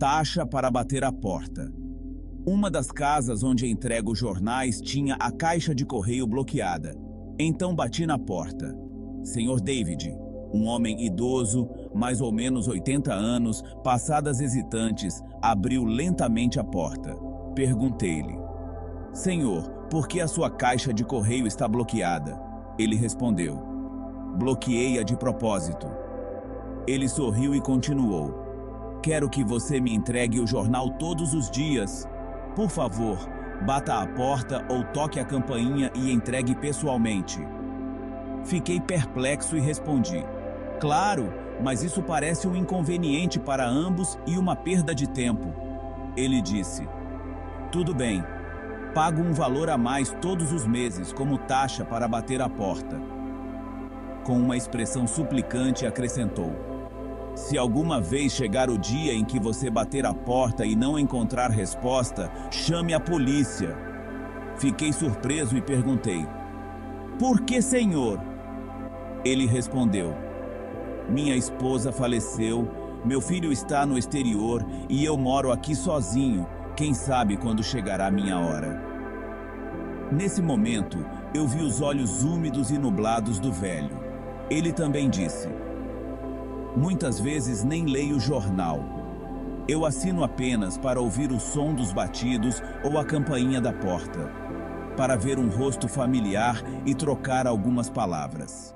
taxa para bater a porta. Uma das casas onde entrego jornais tinha a caixa de correio bloqueada. Então bati na porta. Senhor David, um homem idoso, mais ou menos 80 anos, passadas hesitantes, abriu lentamente a porta. Perguntei-lhe: Senhor, por que a sua caixa de correio está bloqueada? Ele respondeu: Bloqueei-a de propósito. Ele sorriu e continuou: Quero que você me entregue o jornal todos os dias. Por favor, bata a porta ou toque a campainha e entregue pessoalmente. Fiquei perplexo e respondi: Claro, mas isso parece um inconveniente para ambos e uma perda de tempo. Ele disse: Tudo bem, pago um valor a mais todos os meses como taxa para bater a porta. Com uma expressão suplicante acrescentou: Se alguma vez chegar o dia em que você bater a porta e não encontrar resposta, chame a polícia. Fiquei surpreso e perguntei: Por que, senhor? Ele respondeu: Minha esposa faleceu, meu filho está no exterior e eu moro aqui sozinho. Quem sabe quando chegará minha hora? Nesse momento, eu vi os olhos úmidos e nublados do velho. Ele também disse: Muitas vezes nem leio o jornal. Eu assino apenas para ouvir o som dos batidos ou a campainha da porta, para ver um rosto familiar e trocar algumas palavras.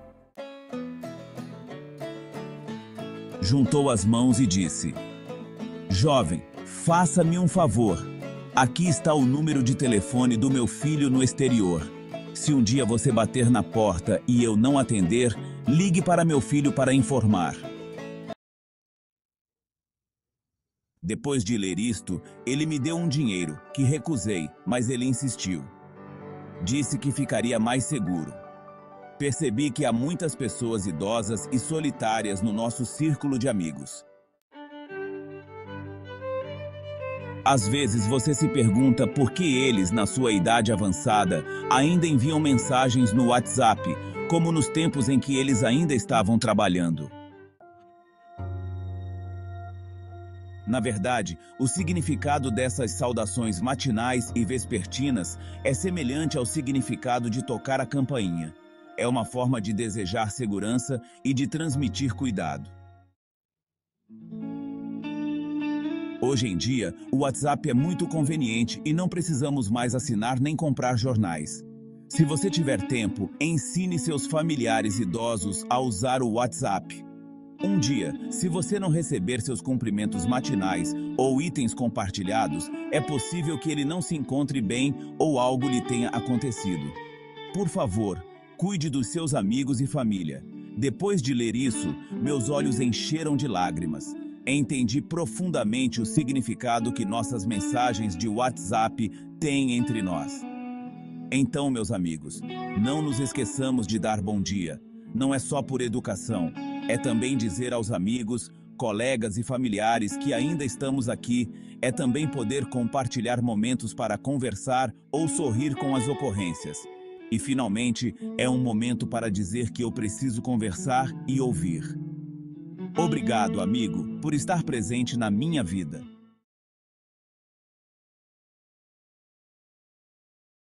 Juntou as mãos e disse: Jovem, faça-me um favor. Aqui está o número de telefone do meu filho no exterior. Se um dia você bater na porta e eu não atender, ligue para meu filho para informar. Depois de ler isto, ele me deu um dinheiro, que recusei, mas ele insistiu. Disse que ficaria mais seguro. Percebi que há muitas pessoas idosas e solitárias no nosso círculo de amigos. Às vezes você se pergunta por que eles, na sua idade avançada, ainda enviam mensagens no WhatsApp, como nos tempos em que eles ainda estavam trabalhando. Na verdade, o significado dessas saudações matinais e vespertinas é semelhante ao significado de tocar a campainha. É uma forma de desejar segurança e de transmitir cuidado. Hoje em dia, o WhatsApp é muito conveniente e não precisamos mais assinar nem comprar jornais. Se você tiver tempo, ensine seus familiares idosos a usar o WhatsApp. Um dia, se você não receber seus cumprimentos matinais ou itens compartilhados, é possível que ele não se encontre bem ou algo lhe tenha acontecido. Por favor, cuide dos seus amigos e família. Depois de ler isso, meus olhos encheram de lágrimas. Entendi profundamente o significado que nossas mensagens de WhatsApp têm entre nós. Então, meus amigos, não nos esqueçamos de dar bom dia. Não é só por educação, é também dizer aos amigos, colegas e familiares que ainda estamos aqui, é também poder compartilhar momentos para conversar ou sorrir com as ocorrências. E, finalmente, é um momento para dizer que eu preciso conversar e ouvir. Obrigado, amigo, por estar presente na minha vida.